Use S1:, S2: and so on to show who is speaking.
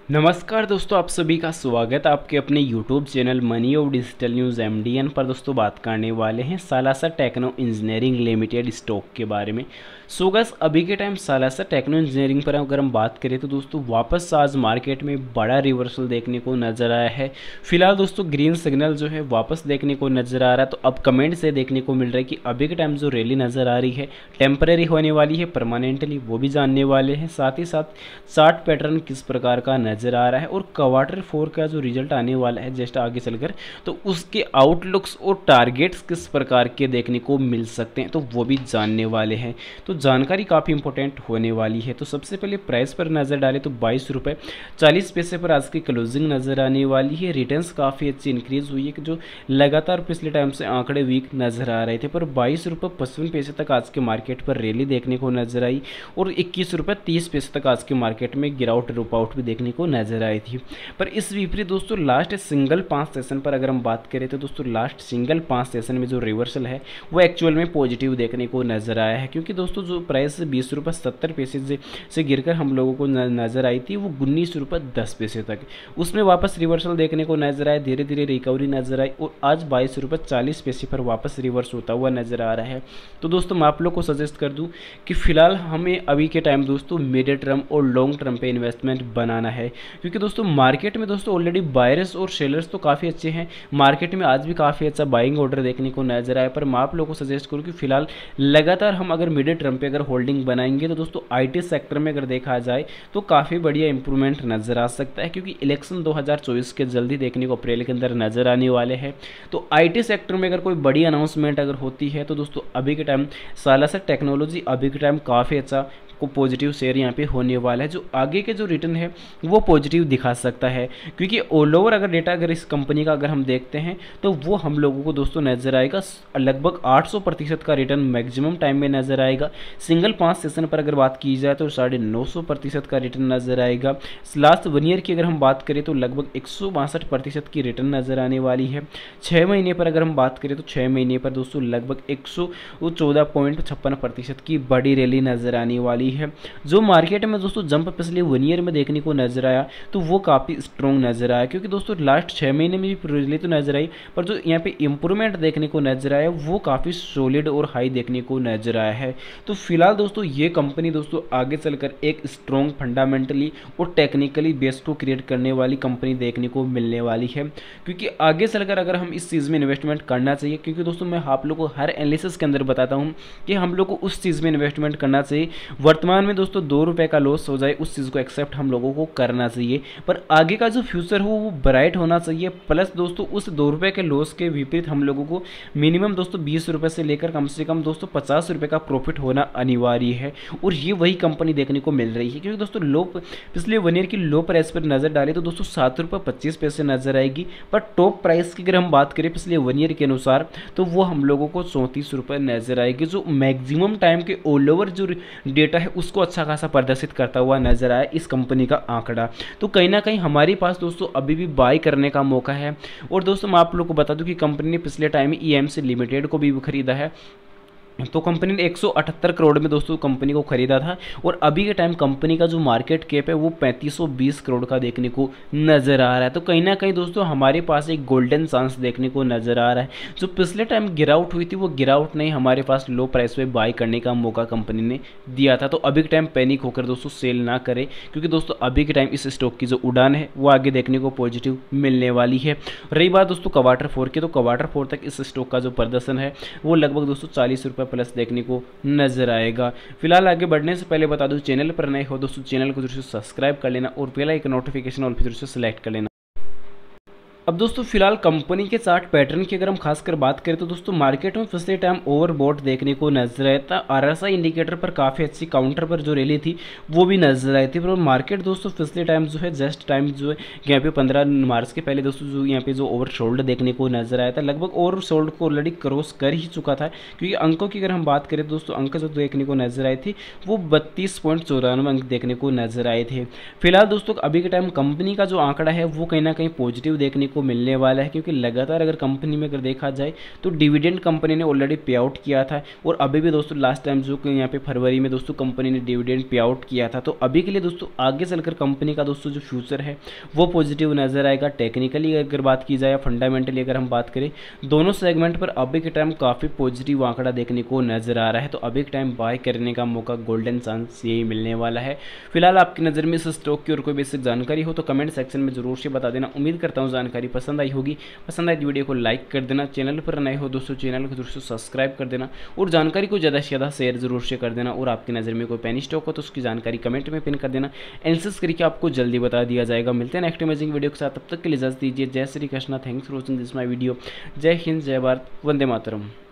S1: नमस्कार दोस्तों, आप सभी का स्वागत है आपके अपने YouTube चैनल मनी और डिजिटल न्यूज़ MDN पर। दोस्तों बात करने वाले हैं Salasar Techno Engineering Limited stock के बारे में। सो गाइस, अभी के टाइम सालासा टेक्नो इंजीनियरिंग पर अगर हम बात करें तो दोस्तों वापस आज मार्केट में बड़ा रिवर्सल देखने को नज़र आया है। फिलहाल दोस्तों ग्रीन सिग्नल जो है वापस देखने को नज़र आ रहा है। तो अब कमेंट से देखने को मिल रहा है कि अभी के टाइम जो रैली नज़र आ रही है टेम्परेरी होने वाली है परमानेंटली, वो भी जानने वाले हैं। साथ ही साथ चार्ट पैटर्न किस प्रकार का नज़र आ रहा है और क्वार्टर 4 का जो रिजल्ट आने वाला है जस्ट आगे चलकर, तो उसके आउटलुक्स और टारगेट्स किस प्रकार के देखने को मिल सकते हैं तो वो भी जानने वाले हैं। तो जानकारी काफ़ी इंपॉर्टेंट होने वाली है। तो सबसे पहले प्राइस पर नज़र डालें तो 22 रुपये 40 पैसे पर आज की क्लोजिंग नज़र आने वाली है। रिटर्न्स काफ़ी अच्छी इंक्रीज हुई है कि जो लगातार पिछले टाइम से आंकड़े वीक नज़र आ रहे थे, पर 22 रुपये 55 पैसे तक आज के मार्केट पर रैली देखने को नज़र आई और 21 रुपये 30 पैसे तक आज के मार्केट में गिरावट रुपआउट भी देखने को नज़र आई थी। पर इस विपरीत दोस्तों लास्ट सिंगल 5 सेशन पर अगर हम बात करें तो दोस्तों लास्ट सिंगल 5 सेशन में जो रिवर्सल है वो एक्चुअल में पॉजिटिव देखने को नज़र आया है, क्योंकि दोस्तों जो प्राइस 20 रुपये 70 पैसे से गिरकर हम लोगों को नज़र आई थी वो 19 रुपये 10 पैसे तक, उसमें वापस रिवर्सल देखने को नज़र आया। धीरे धीरे रिकवरी नज़र आई और आज 22 रुपये 40 पैसे पर वापस रिवर्स होता हुआ नज़र आ रहा है। तो दोस्तों मैं आप लोग को सजेस्ट कर दूं कि फिलहाल हमें अभी के टाइम दोस्तों मिड टर्म और लॉन्ग टर्म पे इन्वेस्टमेंट बनाना है, क्योंकि दोस्तों मार्केट में दोस्तों ऑलरेडी बायर्स और सेलर्स तो काफ़ी अच्छे हैं। मार्केट में आज भी काफ़ी अच्छा बाइंग ऑर्डर देखने को नजर आया, पर मैं आप लोगों को सजेस्ट करूँ कि फिलहाल लगातार हम अगर मिड टर्म पे अगर होल्डिंग बनाएंगे तो दोस्तों IT सेक्टर में अगर देखा जाए तो काफ़ी बढ़िया इंप्रूवमेंट नजर आ सकता है, क्योंकि इलेक्शन 2024 के जल्दी देखने को अप्रैल के अंदर नजर आने वाले हैं। तो IT सेक्टर में अगर कोई बड़ी अनाउंसमेंट अगर होती है तो दोस्तों अभी के टाइम सालासा टेक्नोलॉजी अभी के टाइम काफ़ी अच्छा को पॉजिटिव शेयर यहाँ पे होने वाला है, जो आगे के जो रिटर्न है वो पॉजिटिव दिखा सकता है। क्योंकि ऑल ओवर अगर डेटा अगर इस कंपनी का अगर हम देखते हैं तो वो हम लोगों को दोस्तों नज़र आएगा लगभग 800% का रिटर्न मैक्सिमम टाइम में नज़र आएगा। सिंगल 5 सेशन पर अगर बात की जाए तो 950% का रिटर्न नज़र आएगा। लास्ट 1 ईयर की अगर हम बात करें तो लगभग 162% की रिटर्न नज़र आने वाली है। 6 महीने पर अगर हम बात करें तो 6 महीने पर दोस्तों लगभग 114.56% की बड़ी रैली नज़र आने वाली है। जो मार्केट में दोस्तों जंप पिछले 1 ईयर में देखने को नजर आया तो वो काफ़ी स्ट्रॉन्ग नजर आया, क्योंकि दोस्तों लास्ट 6 महीने में भी रैली तो नजर आई, पर जो यहाँ पे इंप्रूवमेंट देखने को नजर आया वो काफ़ी सॉलिड और हाई देखने को नजर आया है। तो फिलहाल दोस्तों ये कंपनी दोस्तों आगे चलकर एक स्ट्रॉन्ग फंडामेंटली और टेक्निकली बेस को क्रिएट करने वाली कंपनी देखने को मिलने वाली है, क्योंकि आगे चलकर अगर हम इस चीज़ में इन्वेस्टमेंट करना चाहिए, क्योंकि दोस्तों मैं आप लोग को हर एनालिसिस के अंदर बताता हूँ कि हम लोग को उस चीज़ में इन्वेस्टमेंट करना चाहिए वर्तमान में दोस्तों 2 रुपये का लॉस हो जाए उस चीज़ को एक्सेप्ट हम लोगों को करना चाहिए, पर आगे का जो फ्यूचर हो वो ब्राइट होना चाहिए। प्लस दोस्तों उस 2 रुपये के लॉस के विपरीत हम लोगों को मिनिमम दोस्तों 20 रुपये से लेकर कम से कम दोस्तों 50 रुपये का प्रॉफिट होना अनिवार्य है, और ये वही कंपनी देखने को मिल रही है। क्योंकि दोस्तों पिछले 1 ईयर की लो प्राइस पर नज़र डालें तो दोस्तों 7 रुपये 25 पैसे नजर आएगी, पर टॉप प्राइस की अगर हम बात करें पिछले 1 ईयर के अनुसार तो वो हम लोगों को 34 रुपये नजर आएगी, जो मैक्सिमम टाइम के ऑल ओवर जो डेटा है उसको अच्छा खासा प्रदर्शित करता हुआ नजर आया इस कंपनी का आंकड़ा। तो कहीं ना कहीं हमारे पास दोस्तों अभी भी बाय करने का मौका है। और दोस्तों मैं आप लोग को बता दूं कि कंपनी ने पिछले टाइम में EMC लिमिटेड को भी खरीदा है, तो कंपनी ने 178 करोड़ में दोस्तों कंपनी को खरीदा था, और अभी के टाइम कंपनी का जो मार्केट कैप है वो 3520 करोड़ का देखने को नज़र आ रहा है। तो कहीं ना कहीं दोस्तों हमारे पास एक गोल्डन चांस देखने को नज़र आ रहा है। जो पिछले टाइम गिरावट हुई थी वो गिरावट नहीं, हमारे पास लो प्राइस पे बाय करने का मौका कंपनी ने दिया था। तो अभी के टाइम पैनिक होकर दोस्तों सेल ना करें, क्योंकि दोस्तों अभी के टाइम इस स्टॉक की जो उड़ान है वो आगे देखने को पॉजिटिव मिलने वाली है। रही बात दोस्तों क्वार्टर 4 की, तो क्वार्टर 4 तक इस स्टॉक का जो प्रदर्शन है वो लगभग दोस्तों 40 रुपये प्लस देखने को नजर आएगा। फिलहाल आगे बढ़ने से पहले बता दूं, चैनल पर नए हो दोस्तों चैनल को जरूर से सब्सक्राइब कर लेना और बेल आइकन नोटिफिकेशन ऑल पे जरूर से सिलेक्ट कर लेना। अब दोस्तों फिलहाल कंपनी के चार्ट पैटर्न की अगर हम खासकर बात करें तो दोस्तों मार्केट में पिछले टाइम ओवरबॉट देखने को नजर आया था। RSI इंडिकेटर पर काफ़ी अच्छी काउंटर पर जो रैली थी वो भी नजर आई थी, पर मार्केट दोस्तों पिछले टाइम जो है जस्ट टाइम जो है यहाँ पे 15 मार्च के पहले दोस्तों जो यहाँ पे जो ओवरसोल्ड देखने को नजर आया था, लगभग ओवरसोल्ड को ऑलरेडी क्रॉस कर ही चुका था। क्योंकि अंकों की अगर हम बात करें तो दोस्तों अंक जो देखने को नजर आई थी वो 32.94 अंक देखने को नजर आए थे। फिलहाल दोस्तों अभी के टाइम कंपनी का जो आंकड़ा है वो कहीं ना कहीं पॉजिटिव देखने को मिलने वाला है, क्योंकि लगातार अगर कंपनी में अगर देखा जाए तो डिविडेंड कंपनी ने ऑलरेडी पे आउट किया था, और अभी भी दोस्तों लास्ट टाइम जो कि यहाँ पे फरवरी में दोस्तों कंपनी ने डिविडेंड पे आउट किया था। तो अभी के लिए दोस्तों आगे चलकर कंपनी का दोस्तों जो फ्यूचर है वो पॉजिटिव नजर आएगा। टेक्निकली अगर बात की जाए या फंडामेंटली अगर हम बात करें, दोनों सेगमेंट पर अभी के टाइम काफ़ी पॉजिटिव आंकड़ा देखने को नजर आ रहा है। तो अभी के टाइम बाय करने का मौका, गोल्डन चांस यही मिलने वाला है। फिलहाल आपकी नज़र में इस स्टॉक की और कोई बेसिक जानकारी हो तो कमेंट सेक्शन में जरूर से बता देना। उम्मीद करता हूँ जानकारी पसंद आई होगी। पसंद आई तो वीडियो को लाइक कर देना, चैनल पर नए हो दोस्तों चैनल को जरूर से सब्सक्राइब कर देना, और जानकारी को ज़्यादा से ज़्यादा शेयर जरूर से कर देना। और आपकी नज़र में कोई पेनी स्टॉक हो तो उसकी जानकारी कमेंट में पिन कर देना, एनालिसिस करके आपको जल्दी बता दिया जाएगा। मिलते हैं नेक्स्ट अमेजिंग वीडियो के साथ, तब तक के लिए इजाजत दीजिए। जय Shri Krishna, thanks for watching this my video. जय हिंद, जय भारत, वंदे मातरम।